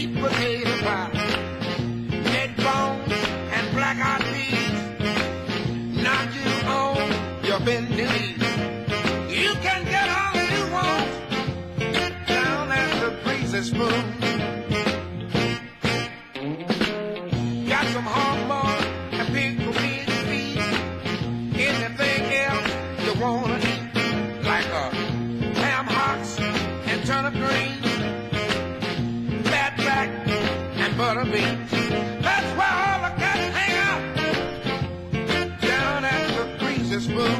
sweet potato pie, dead bones and black-eyed peas. Now you own your bending knees. You can get all you want down at the Breezy Spoon. Got some hard-boiled and pickled beans and peas. Anything else you wanna eat, like ham hocks and turnip greens, fatback and butter beans. That's where all the cats hang out, down at the Breezy Spoon.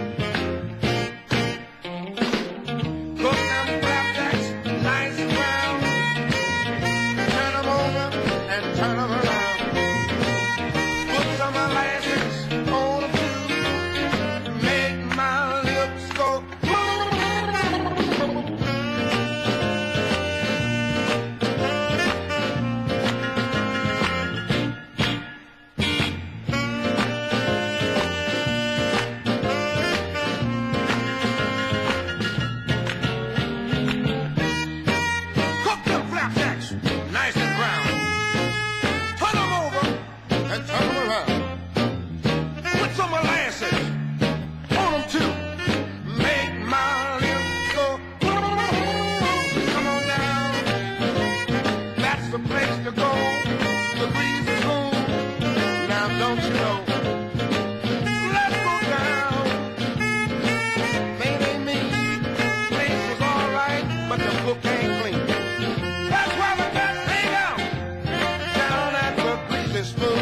Cook them flapjacks nice and brown, turn them over and turn them around. Put some molasses on them too, make my lips go. Cook them flapjacks nice and brown, turn them over and turn them around. Put some molasses on them too, make my lips go. Come on down, that's the place to go, the Breezy Spoon. Now don't you know? Let's go down. Maybe me, place was alright, but the book ain't clean. That's why we got to hang out down at the Breezy Spoon.